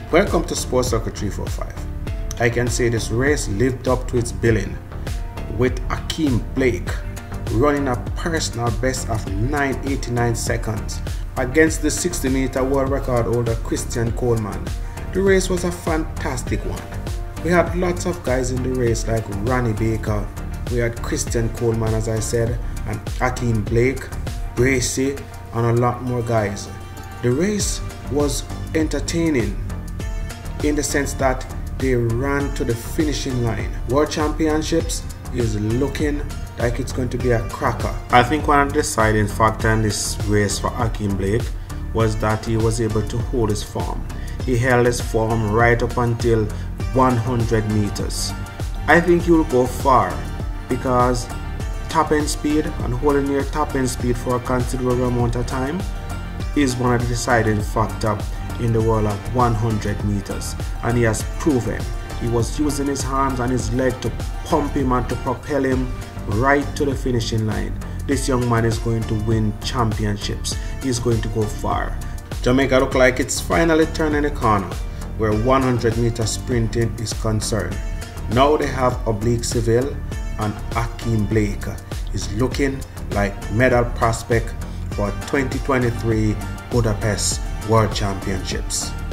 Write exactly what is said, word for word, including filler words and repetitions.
Welcome to Sports Circle three forty-five. I can say this race lived up to its billing, with Ackeem Blake running a personal best of nine eighty-nine seconds against the sixty meter world record holder Chrisann Coleman. The race was a fantastic one. We had lots of guys in the race like Ronnie Baker, we had Chrisann Coleman as I said, and Ackeem Blake, Bracy, and a lot more guys. The race was entertaining in the sense that they ran to the finishing line. World Championships is looking like it's going to be a cracker. I think one of the deciding factors in this race for Ackeem Blake was that he was able to hold his form. He held his form right up until one hundred meters. I think he will go far because top end speed and holding your top end speed for a considerable amount of time is one of the deciding factors in the world of one hundred meters, and he has proven he was using his arms and his leg to pump him and to propel him right to the finishing line. This young man is going to win championships. He's going to go far. Jamaica look like it's finally turning the corner where one hundred meter sprinting is concerned. Now they have Oblique Seville, and Ackeem Blake is looking like medal prospect for twenty twenty-three Budapest World Championships.